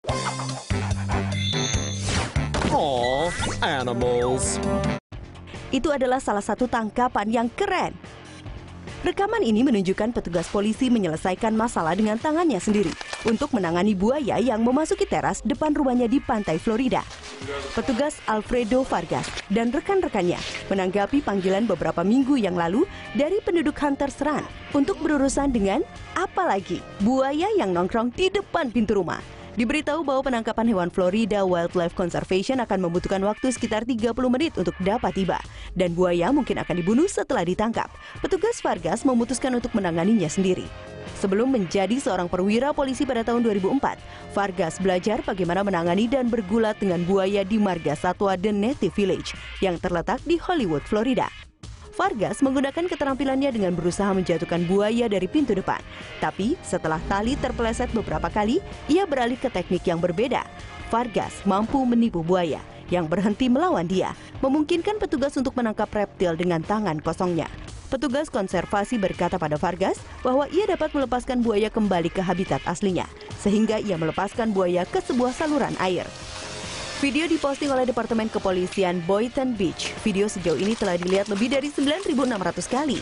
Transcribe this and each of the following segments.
Aw, animals. Itu adalah salah satu tangkapan yang keren. Rekaman ini menunjukkan petugas polisi menyelesaikan masalah dengan tangannya sendiri untuk menangani buaya yang memasuki teras depan rumahnya di pantai Florida. Petugas Alfredo Vargas dan rekan-rekannya menanggapi panggilan beberapa minggu yang lalu dari penduduk Hunters Run untuk berurusan dengan apalagi buaya yang nongkrong di depan pintu rumah. Diberitahu bahwa penangkapan hewan Florida Wildlife Conservation akan membutuhkan waktu sekitar 30 menit untuk dapat tiba. Dan buaya mungkin akan dibunuh setelah ditangkap. Petugas Vargas memutuskan untuk menanganinya sendiri. Sebelum menjadi seorang perwira polisi pada tahun 2004, Vargas belajar bagaimana menangani dan bergulat dengan buaya di marga satwa The Native Village yang terletak di Hollywood, Florida. Vargas menggunakan keterampilannya dengan berusaha menjatuhkan buaya dari pintu depan. Tapi setelah tali terpeleset beberapa kali, ia beralih ke teknik yang berbeda. Vargas mampu menipu buaya yang berhenti melawan dia, memungkinkan petugas untuk menangkap reptil dengan tangan kosongnya. Petugas konservasi berkata pada Vargas bahwa ia dapat melepaskan buaya kembali ke habitat aslinya, sehingga ia melepaskan buaya ke sebuah saluran air. Video diposting oleh Departemen Kepolisian Boynton Beach. Video sejauh ini telah dilihat lebih dari 9.600 kali.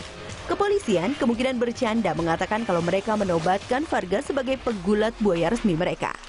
Kepolisian kemungkinan bercanda mengatakan kalau mereka menobatkan Vargas sebagai pegulat buaya resmi mereka.